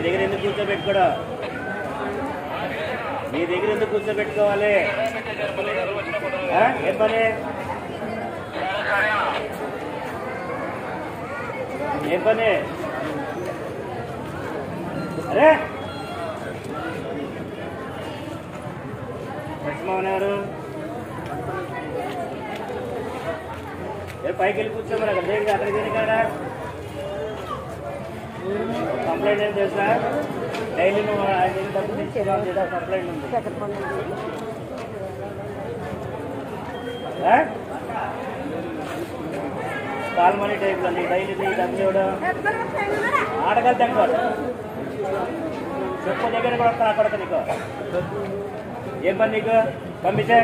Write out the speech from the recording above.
దగ్గర ఎందుకు కూర్చోబెట్టుకోవడం? మీ దగ్గర ఎందుకు కూర్చోబెట్టుకోవాలి? ఏం పని? ఏం పని? అరే లక్ష్మణ్ పైకి వెళ్ళి కూర్చోమని అక్కడ దేనికి అక్కడికి దేనికి కదా కంప్లైంట్ ఏం తెలుసా? డైలీ నువ్వు డబ్బులు తెచ్చేదా? కంప్లైంట్ ఉంది. కాల్ మనీ టైప్లో నీకు డైలీ డబ్బులు ఇవ్వడం ఆడగలుగుతా అనుకోడు. చెప్పు దగ్గర కూడా వస్తాను అక్కడ నీకు. ఏం పని నీకు? పంపించే